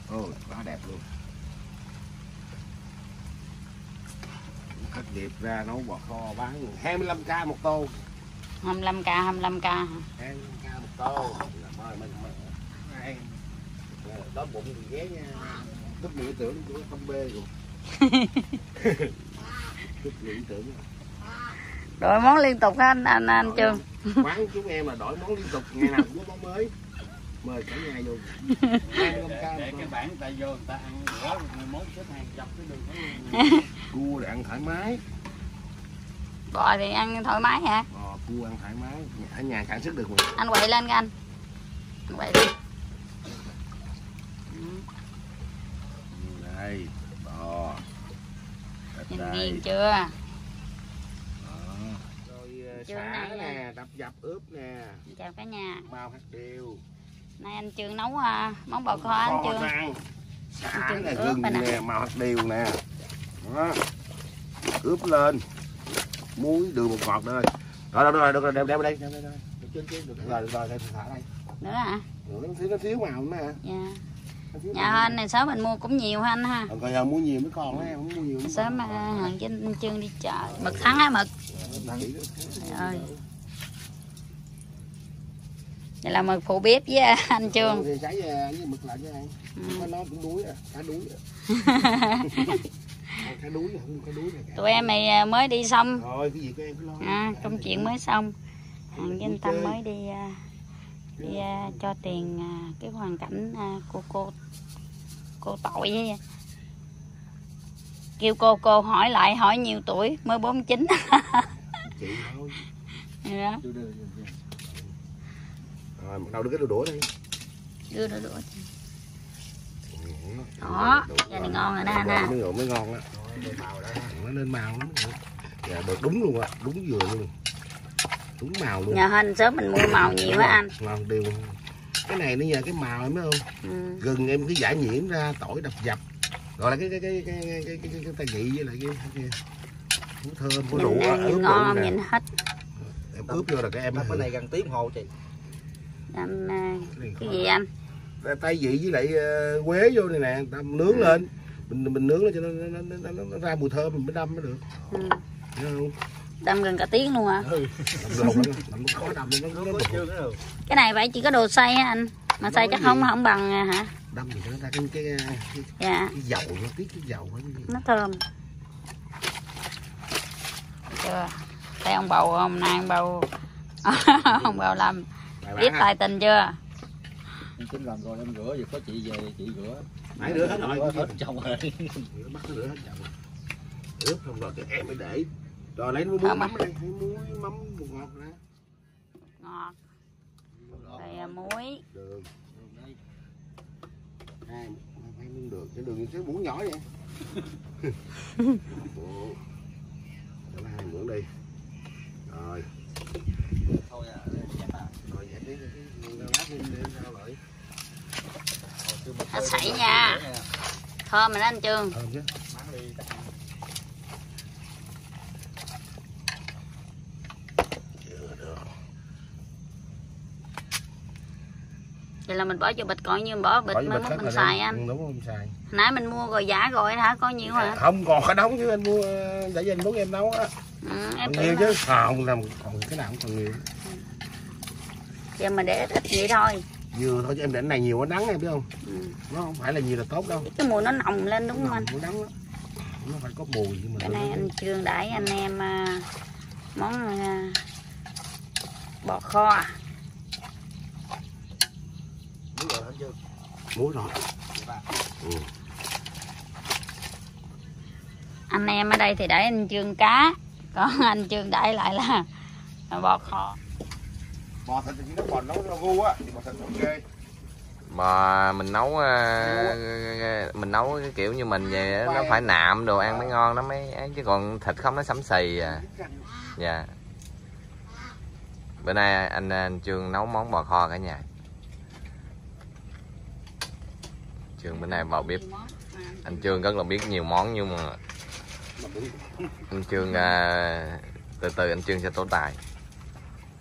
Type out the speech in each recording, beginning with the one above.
Ôi, quá đẹp luôn. Thất nghiệp ra nấu bò kho bán 25k một tô. 25k, 25k. 25k một tô. Mình đói bụng thì ghé nha. Cúp miệng tưởng của không bê rồi. Cúp miệng tưởng. Đổi món liên tục ha anh Trường. Quán chúng em là đổi món liên tục, ngày nào cũng có món mới. Mời cả nhà vô. 25k để cái bản người ta vô người ta ăn bữa người món xếp hàng dọc cái đường. Cua thì ăn thoải mái. Bò thì ăn thoải mái hả? Cua ăn thoải mái, ở nhà sản xuất được mà. Anh quậy lên anh. Anh quậy lên. Đây, bò. Nhìn nghiền chưa? Rồi xả nè, đập dập ướp nè. Chào cả nhà. Màu hạt điều. Nay anh Trường nấu món bò kho anh Trường. Xả nè, gừng nè, màu hạt điều nè. Đó. Ướp lên. Muối, đường, bột ngọt đây. Rồi, được rồi, đeo đây. Được rồi, đây thả đây. Nữa hả? Nó thiếu màu nữa nè. Dạ. Nhà anh này sớm mình mua cũng nhiều ha anh ha. Còn giờ mua nhiều mới còn á, không mua nhiều. Sớm hàng với anh Trương đi chợ. Mực thắng á mực. Trời ơi. Đây là mực phụ bếp với anh Trương. Thì cái với mực lại cho ăn. Nó cũng đuối à, cá đuối à. Cá đuối không có đuối này. Tụi em mày mới đi xong. Rồi cái gì của em cứ lo. Công chuyện mới xong. Hàng với anh Tâm mới đi cho tiền cái hoàn cảnh của cô tội với kêu cô hỏi lại hỏi nhiều tuổi mới 49. Chị thôi. Đó. Rồi bắt đầu đưa cái đồ đũa đây. Đưa đũa. Đó, giờ này ngon rồi nè anh ha. Mới ngon á. Nó lên màu lắm. Dạ được đúng luôn á, đúng vừa luôn. Đúng màu luôn. Nhờ hên sớm mình mua màu nhiều á anh. Ngon đều. Cái này nó nhờ cái màu em biết không? Gừng em cứ giải nhuyễn ra, tỏi đập dập. Rồi là cái tay nhị với lại cái thơm có đủ nhìn ngon không nhìn hết. Em ướp vô là cái em cái này gần tiếng hồ chị. Đâm cái gì anh? Tay vị với lại quế vô này nè, nướng lên. Mình nướng lên cho nó ra mùi thơm mình mới đâm mới được. Thấy không? Đâm gần cả tiếng luôn hả? Cái này phải chỉ có đồ xay á anh. Mà xay chắc không bằng hả? Đâm thì nó ra cái dầu, nó tiết cái dầu nó thơm. Chưa? Thấy ông bầu hôm nay ông bầu ông bầu làm biết tài tình chưa? Em tính làm rồi em rửa giờ có chị về chị rửa. Nãy rửa hết rồi. Hết chồng rồi. Bắt nó rửa hết chồng. Ướp xong rồi em mới để. Rồi lấy muối mắm đây, muối mắm bột ngọt nè. Ngọt. Rồi muối. Đường. Đây. Hai muỗng đường, cái đường cái muỗng nhỏ vậy. Cho nó 2 muỗng đi. Rồi. Thôi Rồi vậy đi lát đi sao lại. Hết sảy nha. Thơm rồi đó anh Trương. Thơm chứ. Vậy là mình bỏ vô bịch coi như mình bỏ bịch mới mốt mình xài anh. Đúng không xài. Nãy mình mua rồi giả rồi hả? Có nhiều hả? Không còn cả đống chứ anh mua để dành muốn em nấu á. Em nhiều chứ. Không làm còn cái nào cũng còn nhiều. Giờ mình để ít vậy thôi. Vừa thôi chứ em để cái này nhiều nó đắng em biết không? Nó không phải là nhiều là tốt đâu. Cái mùi nó nồng lên đúng không anh? Nó đắng đó. Nó phải có mùi nhưng mà. Cái này anh Trương đãi anh em món bò kho. Muối rồi. Anh em ở đây thì đãi anh Trương cá, còn anh Trương đãi lại là bò kho. Bò thịt thì nó còn nấu rau gu á, thì bò thịt ok. Mà mình nấu cái kiểu như mình vậy nó phải nạm đồ ăn mới ngon nó mới ấy, chứ còn thịt không nó xẩm xì à. Dạ. Bữa nay anh Trương nấu món bò kho cả nhà. Trương bữa nay vào bếp. Anh Trương rất là biết nhiều món nhưng mà anh Trương từ từ anh Trương sẽ tố tài.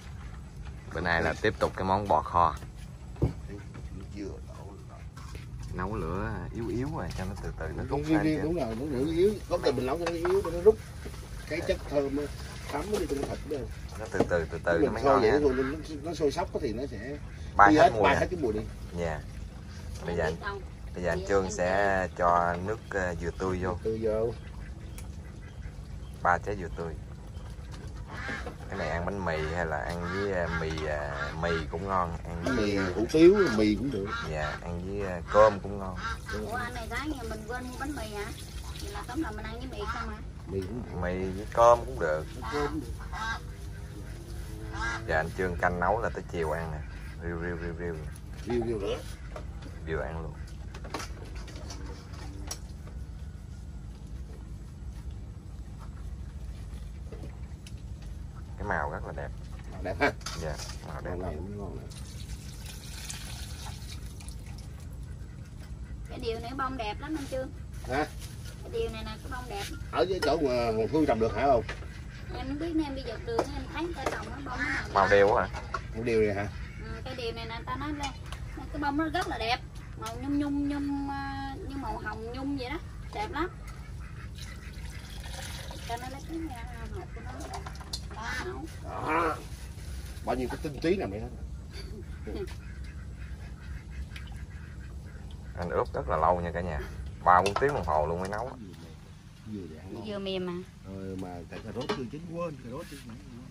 Bữa nay là tiếp tục cái món bò kho. nấu lửa yếu yếu rồi cho nó từ từ nó rút ra. Đúng rồi, nó lửa yếu, có tình mình nấu cho nó yếu cho nó rút cái chất thơm thấm đi cho nó thịt đó. Nó từ từ nó mới sôi ngon vậy nha. nó sôi sóc thì nó sẽ Bay hết cái mùi đi. Dạ. Bây giờ anh Trương sẽ cho nước dừa tươi vô. 3 trái dừa tươi. Cái này ăn bánh mì hay là ăn với mì cũng ngon, ăn với mì hủ tiếu, mì cũng được. Dạ, ăn với cơm cũng ngon. Ủa anh này sáng nhà mình quên mua bánh mì hả? Vậy là tóm là mình ăn với mì không hả? Mì cũng được. Mì với cơm cũng được. Dạ anh Trương canh nấu là tới chiều ăn nè. Riu nữa. Riu ăn luôn. Cái màu rất là đẹp. Màu đẹp ha. Dạ, màu đẹp. Này mới ngon nè. Cái điều này bông đẹp lắm anh Trương. Hả? Cái điều này nè, cái bông đẹp. Ở dưới chỗ mà Phương trồng được hả không? Em không biết nên em đi dọc đường em thấy người ta trồng nó bông nó Màu đều hả? Cái điều này hả? cái điều này nè ta nói lên cái bông nó rất là đẹp, màu nhung như màu hồng nhung vậy đó, đẹp lắm. Cho nó lấy cái hộp của nó nấu. Đó. Bao nhiêu cái tinh túy nằm đây hết. Anh ướp rất là lâu nha cả nhà, 3-4 tiếng đồng hồ luôn mới nấu. Dừa mềm mà. Mà cà rốt chưa chín, quên cà rốt chưa.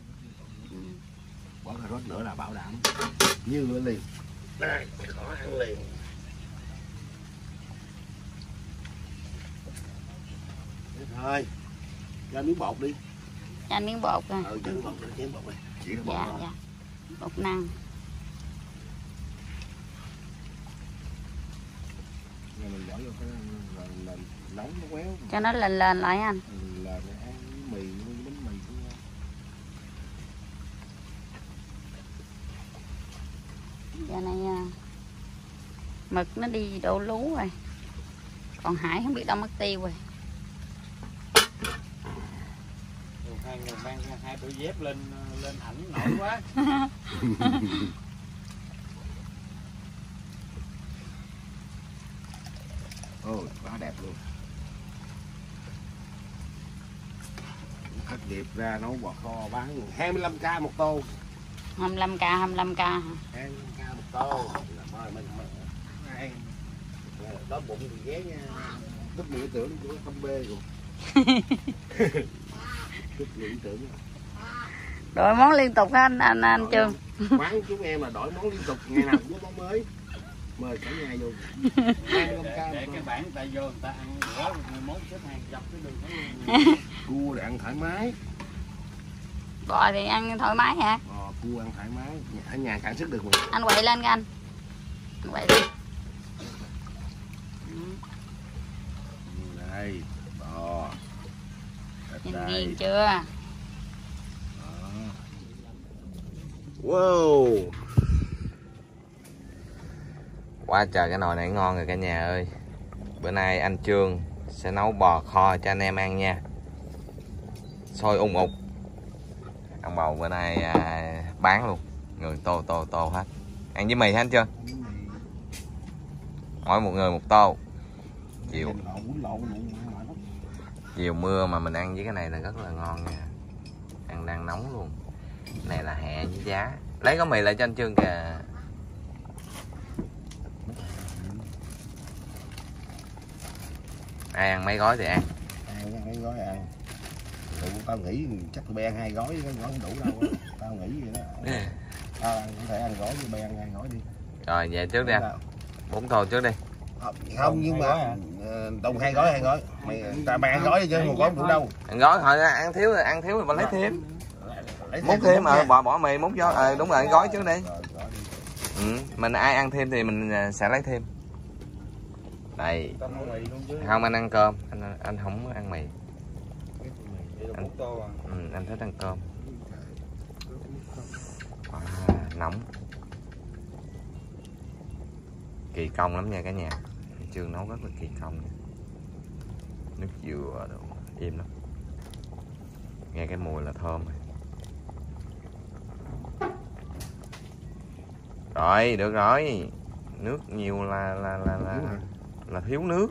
Bỏ cà rốt nữa là bảo đảm như ở liền. Đây, khó ăn liền. Thế thôi, cho miếng bột đi. Cho miếng bột rồi. Cho miếng bột, chén bột này. Chỉ là bột. Dạ. Bột năng. Mình bỏ vô cái là nóng nó quéo. Cho nó lên lại anh. Là ăn mì với bánh mì cũng ngon. Giờ này mực nó đi đổ lú rồi, còn Hải không biết đâu mất tiêu rồi. Hai người mang hai đôi dép lên ảnh nổi quá. Ôi, quá đẹp luôn. Thất nghiệp ra nấu bò kho bán 25k một tô. 25k hả? 25k một tô. Rồi mình ăn. Đói bụng thì ghé nha. Tức nghĩ tưởng của không bê rồi. Tức nghĩ tưởng. Đổi món liên tục hả anh Trương? Quán chúng em là đổi món liên tục, ngày nào cũng có món mới. Mời cả nhà vô. 25k để cái bản tại vô người ta ăn bữa người mốt xếp hàng dọc cái đường đó. Cua để ăn thoải mái. Bò thì ăn thoải mái hả? Cua ăn thoải mái, ở nhà sản xuất được mà. Anh quậy lên cái anh quậy đi. Đây, bò. Nhìn nghiền chưa? Wow. Quá trời cái nồi này ngon rồi cả nhà ơi. Bữa nay anh Trương sẽ nấu bò kho cho anh em ăn nha. Sôi ung ục. Ăn bầu bữa nay bán luôn. Người tô hết. Ăn với mì hả anh Trương? Mỗi một người một tô. Chiều mưa mà mình ăn với cái này là rất là ngon nha. Ăn đang nóng luôn. Cái này là hẹ với giá. Lấy gói mì lại cho anh Trương kìa. Ai ăn mấy gói thì ăn. Ăn mấy gói ăn. Tao nghĩ chắc tụi bay ăn 2 gói, cái gói không đủ đâu. Tao nghĩ vậy đó. Tao có thể ăn gói, tụi bay ăn 2 gói đi. Rồi về trước đi anh. 4 tô trước đi. Không, nhưng mà Tùng 2 gói. Mày ăn gói đi chứ một gói không đủ đâu. Ăn gói thôi, ăn thiếu thì mình lấy thêm. Múc thêm bỏ mì múc vô. Đúng rồi, gói trước đi. Mình ai ăn thêm thì mình sẽ lấy thêm. Đây. Không, anh ăn cơm, anh không ăn mì. Anh thích ăn cơm. Nóng. Kỳ công lắm nha cả nhà. Trương nấu rất là kỳ công nha. Nước dừa đồ im lắm. Nghe cái mùi là thơm rồi. Rồi, được rồi. Nước nhiều là là thiếu nước.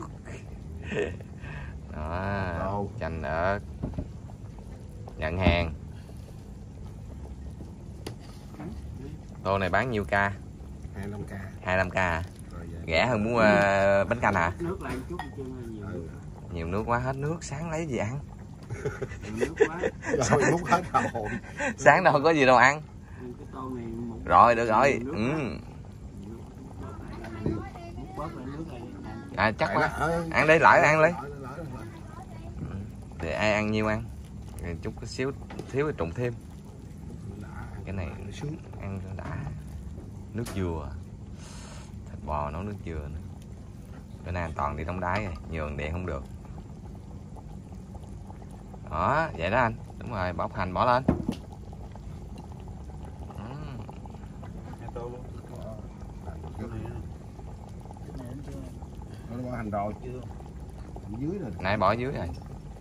Đó, chanh ớt. Nhận hàng. Tô này bán nhiêu ca? 25k. 25k à? Rẻ hơn muốn bánh canh hả? Nước lại chút nhiều. Nhiều nước quá, hết nước, sáng lấy gì ăn? Nước quá. Rồi múc hết rồi. Sáng đâu có gì đâu ăn. Cái tô này một Rồi, được rồi. bớt lại nước này. À chắc quá. Ăn đi, lại ăn đi. Thì ai ăn nhiêu ăn. Chút có xíu thiếu thì trụng thêm. Cái này ăn cho đã. Nước dừa. Thịt bò nấu nước dừa nữa. Bữa nay anh Toàn đi đóng đáy rồi, nhường điện không được. Đó, vậy đó anh. Đúng rồi, bóc hành bỏ lên. Nó bỏ hành rồi chưa? Dưới rồi. Nãy bỏ dưới rồi.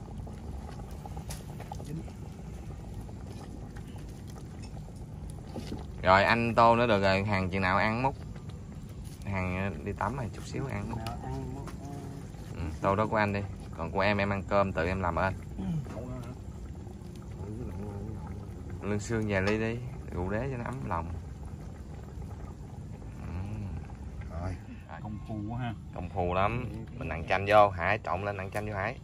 Rồi anh tô nữa được rồi, hàng chừng nào ăn múc. Hàng đi tắm rồi, chút xíu ăn múc. Tô đó của anh đi. Còn của em ăn cơm tự em làm ơn. Lương xương về ly đi, rượu đế cho nó ấm lòng. Rồi. Công phu quá ha. Công phu lắm. Mình nặn chanh vô, Hải trộn lên nặn chanh vô Hải.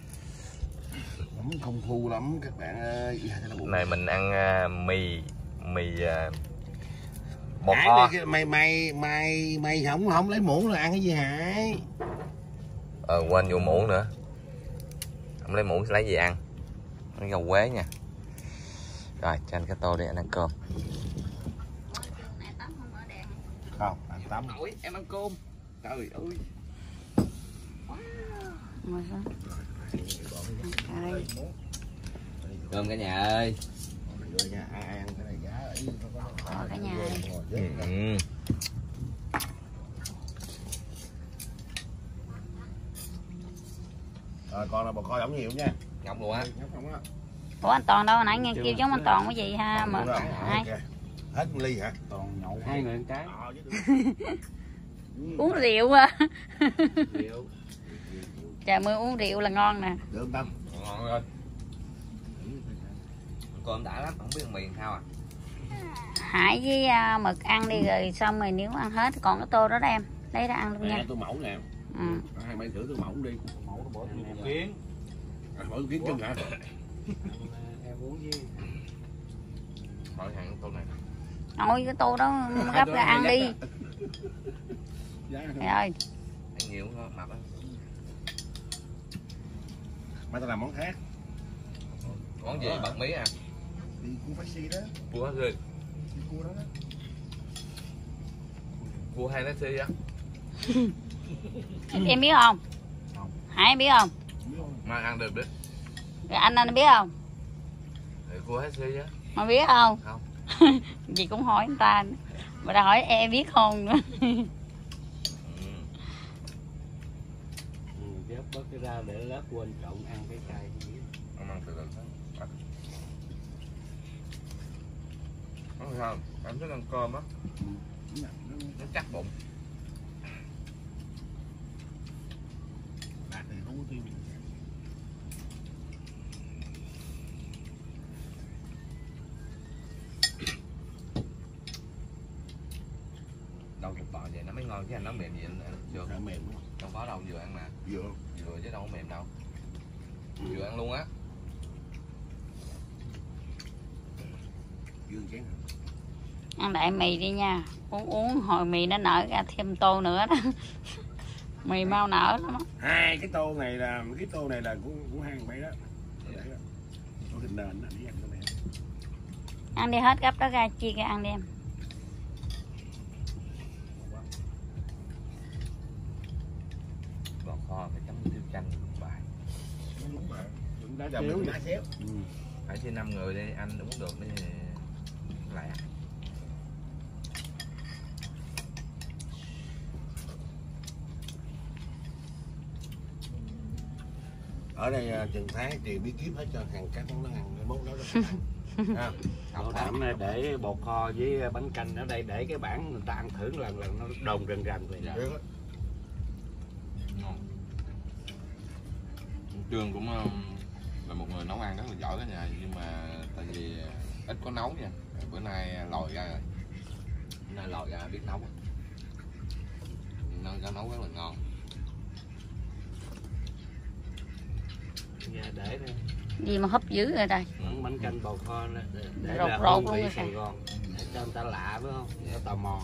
Công phu lắm các bạn ơi. Này mình ăn mì bột kho. Mày không lấy muỗng là ăn cái gì Hải? Quên vô muỗng nữa. Không lấy muỗng sẽ lấy gì ăn? Lấy rau quế nha. Rồi cho anh cái tô đi, anh ăn cơm. Không, ăn tắm. Ôi, em ăn cơm. Trời ơi. Cơm cả nhà ơi. Ai ăn cái này giá ấy cả nhà ơi. Rồi con là bò kho giống nhiều nha. Ngọc luôn á. Ủa anh Toàn đâu, nãy nghe kêu giống anh Toàn cái gì ha mà hai. Hết ly hả? Toàn nhậu 2 người một cái. Uống rượu à. Trời mưa uống rượu là ngon nè. Được không Tâm? Ngon rồi. Cơm đã lắm, không biết ăn mì sao à. Hải với mực ăn đi rồi xong rồi nếu ăn hết còn cái tô đó đó em. Lấy ra ăn luôn nha. Tôi mẫu nè. Hai mấy thử tôi mẫu đi. Mẫu nó bỏ một kiến. Bỏ kiến chân hả? Em uống với. Bỏ hàng tô này. Ôi cái tô đó gấp ra ăn đi. Trời ơi. Ăn nhiều không mập á. Mai tao làm món khác. Món gì? Bật mí à? Thì cua phát xi đó. Cua hả Rươi? Cua đó đó. Cua hay nó xi á? Em biết không? Hải em biết không? Mai ăn được đấy. Rồi anh biết không? Cua hay xi á? Mà biết không? Không. Chị cũng hỏi người ta. Mà đã hỏi em biết không nữa. Ghép bớt cái ra để lát quên trộn ăn cái cay. Ông ăn từ từ thôi. Sao? Em thích ăn cơm á. Nó chắc bụng. Bạc thì không có tiêu. Đâu thịt bò vậy nó mới ngon chứ anh, nó mềm gì anh chưa? Nó mềm đúng không? Đâu có đâu, vừa ăn mà. Vừa. Vừa chứ đâu có mềm đâu. Vừa ăn luôn á. Dương chén hả? Ăn đại mì đi nha. Uống hồi mì nó nở ra thêm tô nữa đó. Mì mau nở lắm đó. Hai cái tô này là của hai mấy đó. Tô thịt nền đó, đi ăn cái này. Ăn đi hết gấp đó ra chia ra ăn đi em. Bò kho phải chấm tiêu chanh bài. Đúng mà. Đã giờ mình đã xéo. Phải chia 5 người đi, anh uống được đi lại. Ở đây Trần Thái thì bí kíp hết cho hàng các món nó ăn, món đó nó ăn. Bảo đảm để bột kho với bánh canh ở đây để cái bảng người ta ăn thử lần nó đồn rần rần vậy. Trương cũng là một người nấu ăn rất là giỏi cả nhà, nhưng mà tại vì ít có nấu nha. Bữa nay lòi ra rồi, bữa nay lòi ra biết nấu, nên nấu rất là ngon. Nhà để đây. Gì mà hấp dữ rồi đây. Bánh canh bò kho để Rột là rột hương luôn vị rồi Sài kìa. Gòn, để cho người ta lạ phải không, để tò mò.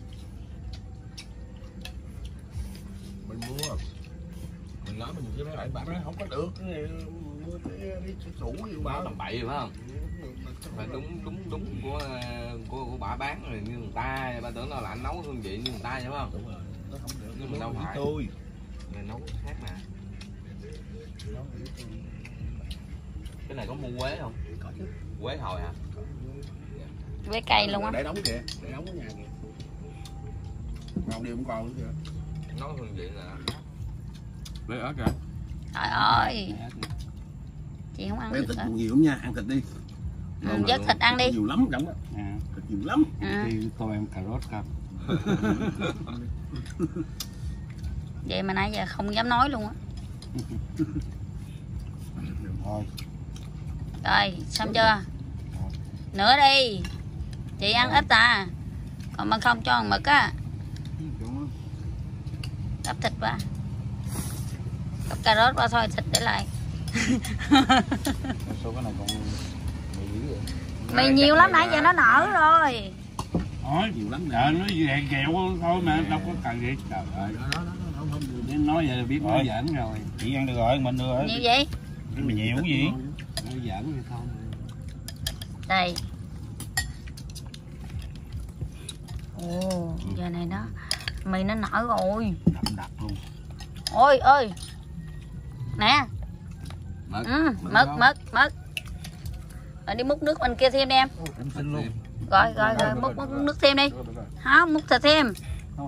Mình mua, mình nói mình với lại bạn nói không có được, mua cái sủ gì Bà mà làm bậy phải không? Phải đúng của bà bán rồi như người ta, bà tưởng đâu là anh nấu hương vị như người ta vậy phải không? đúng rồi, nó không được. Nhưng mà đâu phải. Tôi Người nấu khác mà. Cái này có mua quế không? có chứ. Quế hồi hả? Với cây luôn á. Để đóng kìa, để đóng ở nhà kìa. Còn điều cũng còn nữa kìa. Nói hương vị là Lấy ớt kìa. Trời ơi. Chị không ăn Em được thịt hả? nhiều lắm nha, ăn thịt đi. Vớt thịt ăn đi. Nhiều lắm trong đó. À, Thịt nhiều lắm. thì cô em cà rốt không? Vậy mà nãy giờ không dám nói luôn á. Thôi. Rồi, xong chưa? Nữa đi. Chị ăn ít à. Còn mà không cho mực á. Gắp thịt qua. Gắp cà rốt qua thôi, thịt để lại. Số cái này còn mì dữ vậy. Mì nhiều lắm, nãy giờ nó nở rồi. Thôi, Nhiều lắm nè. trời nó gẹn kẹo thôi mà đâu có cần gì. Trời ơi. Đó, không được. Đến nói vậy là biết nói giỡn rồi. Chị ăn được rồi, mình được rồi. Nhiều vậy? Nhưng mà nhiều gì? Nói giỡn thì không. Đây. Ồ, giờ này nó mì nó nở rồi. Đậm đặc luôn. Ôi ơi. Nè. mực. Mực. Rồi đi múc nước bên kia thêm đi em. Em xin luôn. Rồi, múc nước thêm đi. Không, múc thịt thêm. Đó,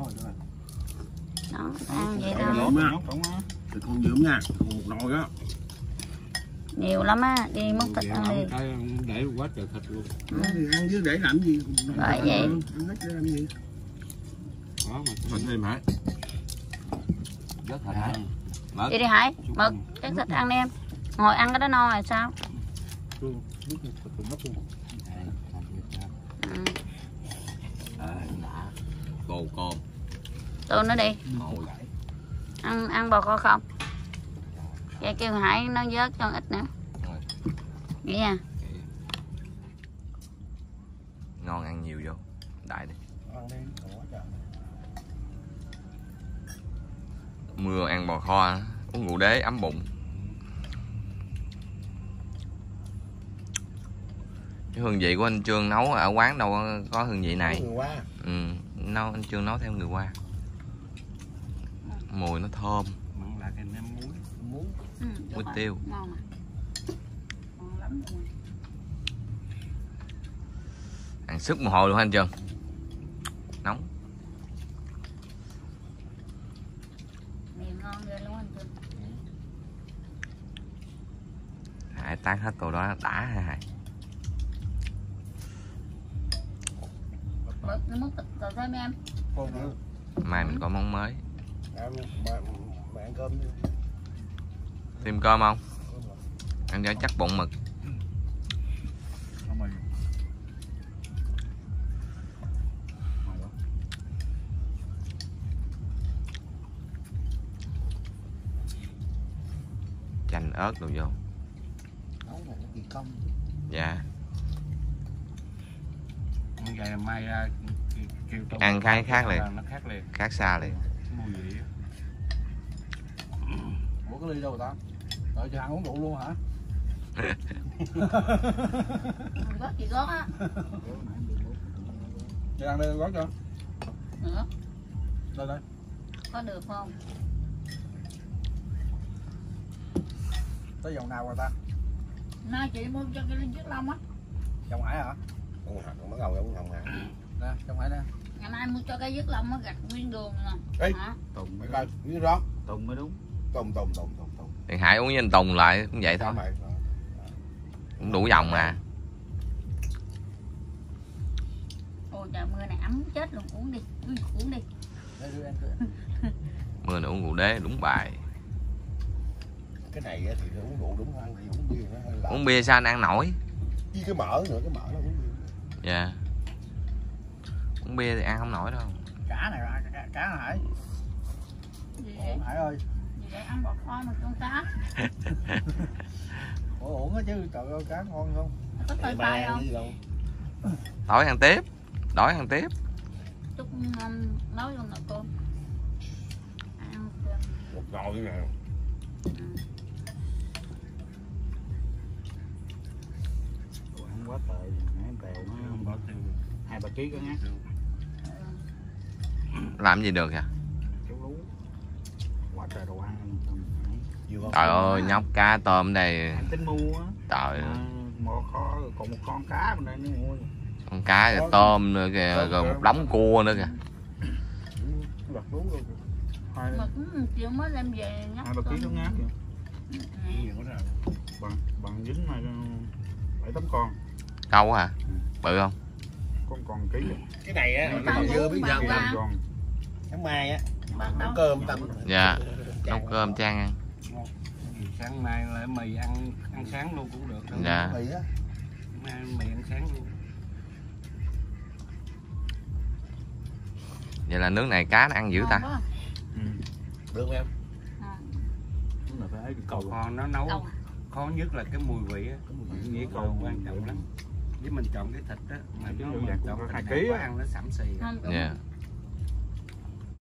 ăn vậy thôi. Thịt con dượm nha, một nồi á. Nhiều lắm á, đi múc thịt ăn đi. Để quá trời thịt luôn. Thì ăn chứ để làm gì? Bởi vậy. Ăn hết để làm gì? Đó mà Thịt em hả? Rất thịt hả? Mực. Đi đi Hải, mực, cái thịt ăn đi em. Ngồi ăn cái đó no rồi sao? Ừ. Bồ cồn. Tôi nữa đi. Ngồi. Ăn bò kho không? Vậy kêu Hải nó vớt cho ít nữa. Rồi. Vậy nha. Ngon, ăn nhiều vô. Đại đi. Mưa ăn bò kho, uống rượu đế ấm bụng. Cái hương vị của anh Trương nấu ở quán đâu có hương vị này. Nấu anh Trương nấu theo người qua. Mùi nó thơm. mặn lại cái nêm muối. Muối tiêu. Ngon à. Ngon lắm luôn. Ăn sức mồ hôi luôn anh Trương. Nóng. Mì ngon ghê luôn anh Trương. Hải tán hết tô đó đã hả Hải? Mực, nó múc thịt rồi thêm em. Mai mình có món mới. Mẹ ăn cơm đi. Thêm cơm không? Ăn cho chắc bụng mực. Chanh ớt đồ vô. Nấu này nó kỳ công. Dạ. Ăn vậy là mai ra kêu tôi Ăn cái khác liền. nó khác liền. Khác xa liền. Mùi vị. Ủa cái ly đâu rồi ta? Đợi cho ăn uống rượu luôn hả? Gót gì gót á. Cho ăn đây gót cho. Nữa. Đây. Có được không? Tới dòng nào rồi ta? Nay chị mua cho cái chiếc lông á. Dòng Hải hả? Con hạt con bắt đầu giống dòng Hải. Nè, dòng Hải nè. Ngày mai mua cho cái dứt lông nó gặt nguyên đường nè. Ê. Hả? Tùng mấy coi, như đó. Tùng mới đúng. Tùng. Thì Hải uống với anh Tùng lại cũng vậy thôi. Mày. Cũng đủ dòng mà. Ôi trời mưa này ấm chết luôn, uống đi. Uống đi. Mưa này uống rượu đế đúng bài. cái này á thì uống rượu đúng ăn thì uống bia nó hơi lạ. Uống bia sao anh ăn nổi? Với cái mỡ nữa, cái mỡ nó uống bia. Dạ. Uống bia thì ăn không nổi đâu. Cá này là cá Hải. Gì vậy? Hải ơi. Gì vậy? Ăn bò kho mà con cá. Ủa uổng á chứ, trời ơi cá ngon không? Có tơi phai không? Đói ăn tiếp. Đói ăn tiếp. Chút nấu vô nồi cơm. Ăn cơm. Một nồi nè. Ăn quá tệ, nãy tèo nó bỏ tiêu 2-3 kg có ngắt. Làm gì được à? Chú lú. Quá trời đồ ăn. Trời ơi, nhóc cá tôm đây. Anh tính mua á. Trời ơi. Mò kho còn một con cá bên đây nữa mua. Con cá rồi tôm nữa kìa, rồi một đống cua nữa kìa. Lật lú luôn. Mà cũng chiều mới đem về nhắc 2-3 kg có ngắt kìa. Nhiều quá rồi. Bằng dính mà 7-8 con. Câu hả? Bự không? Con ký. Cái này á, Cái cái con dưa biết sao bằng không? Con. Sáng mai á, Bằng nấu đâu? cơm tầm. Dạ. Nấu cơm chan ăn. Sáng mai lại mì ăn sáng luôn cũng được. Dạ. Mì á. Mai mì ăn sáng luôn. Vậy là nước này cá nó ăn dữ ta? Được không em? Đúng là phải ấy cầu kho nó nấu Cầu. khó nhất là cái mùi vị á, nghĩa cầu quan trọng lắm. Với mình chọn cái thịt á mà nó Ví dụ mình dạng Dạ. chọn cũng 2 thịt kg quá á. ăn nó sẩm xì. Không, Dạ.